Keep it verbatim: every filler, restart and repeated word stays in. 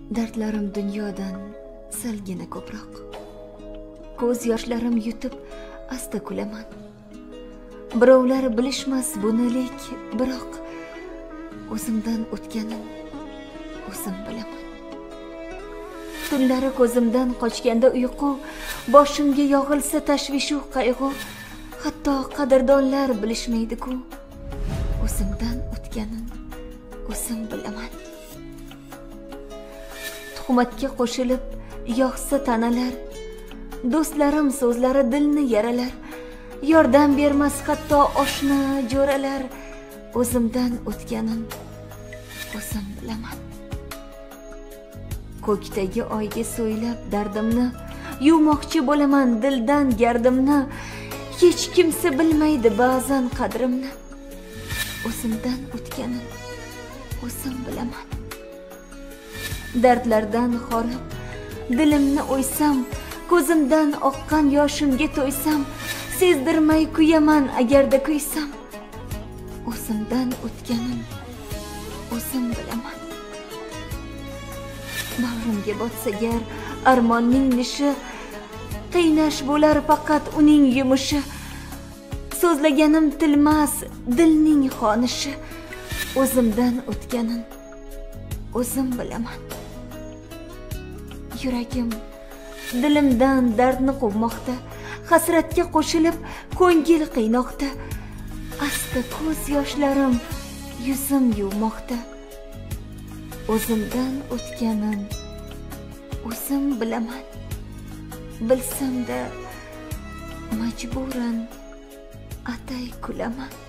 Dardlarim dunyodan salgina ko'proq. Ko'z yoshlarim yutib asta kulaman. Birovlar bilishmas buni, lek biroq o'zimdan o'tganin o'zim bilaman. Tunlari ko'zimdan qochganda uyqu, boshimga yog'ilsa tashvishu qayg'u, hatto qadrdonlar bilishmaydi-ku. O'zimdan o'tganin o'zim bilaman. Tuhmatga qo'shilib yog'sa tanalar, do'stlarim so'zlari dilni yaralar. Yordam bermas hatto oshna jo'ralar. O'zimdan o'tganin o'zim bilaman. Ko'kdagi oyga so'ylab dardimni, yuvmoqchi bo'laman dildan gardimni. Hech kimsa bilmaydi ba'zan qadrimni. O'zimdan o'tganin o'zim bilaman. Dardlardan horib dilimni o'ysam, ko'zimdan oqqan yoshimga to'ysam, sezdirmay kuyaman agarda kuysam. O'zimdan o'tganin o'zim bilaman. Bag'rimga botsa gar armonning nishi, qiynash bo'lar faqat uning yumushi. So'zlaganim tilmas dilning xonishi. O'zimdan o'tganin o'zim bilaman. Yuragim dilimdan dardni quvmoqda, hasratga qo'shilib ko'ngil qiynoqda. Asta ko'z yoshlarim yuzim yuvmoqda. O'zimdan o'tganin o'zim bilaman. Bilsam-da majburan atay kulaman.